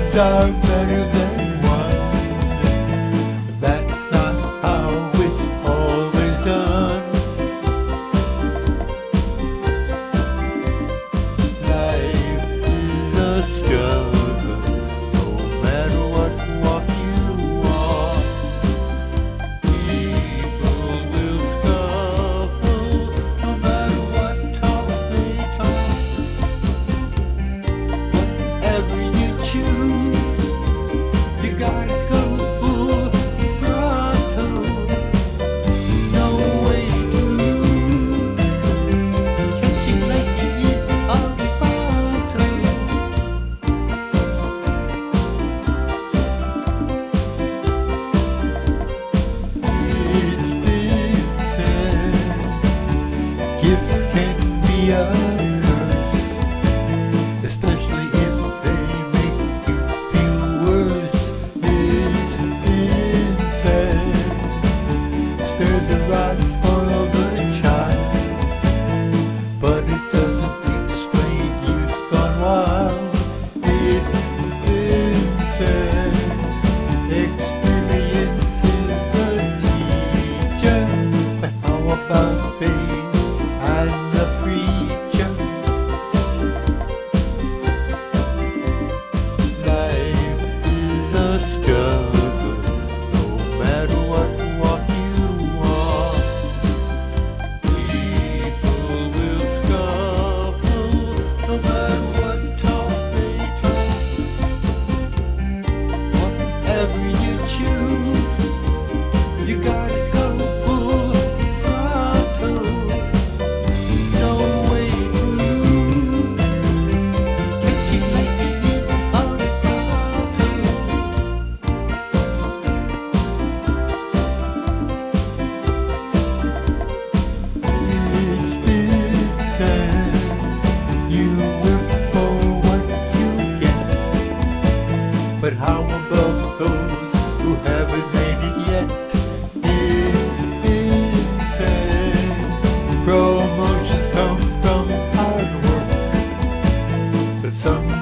are better than one. That's not how it's always done. Life is a struggle, no matter what walk you walk. People will scuffle, no matter what talk they talk. Whatever you choose, you gotta go full throttle. No way to lose. Catch it like you hit a bottle. It's been said, gifts can be a curse, especially if they make you feel worse. It's been said, spare the rod, spoil the child, but it doesn't explain youth gone wild. It's been said, experience is the teacher, but how about faith and the preacher? Life is a struggle, no matter what walk you walk. People will scuffle, no matter what talk they talk. Whatever you choose, you gotta go full throttle. No way to lose. Catch it like you hit a bottle. It's been said, you work for what you get, but how about those who haven't made it yet? It's been said, promotions come from hard work, but some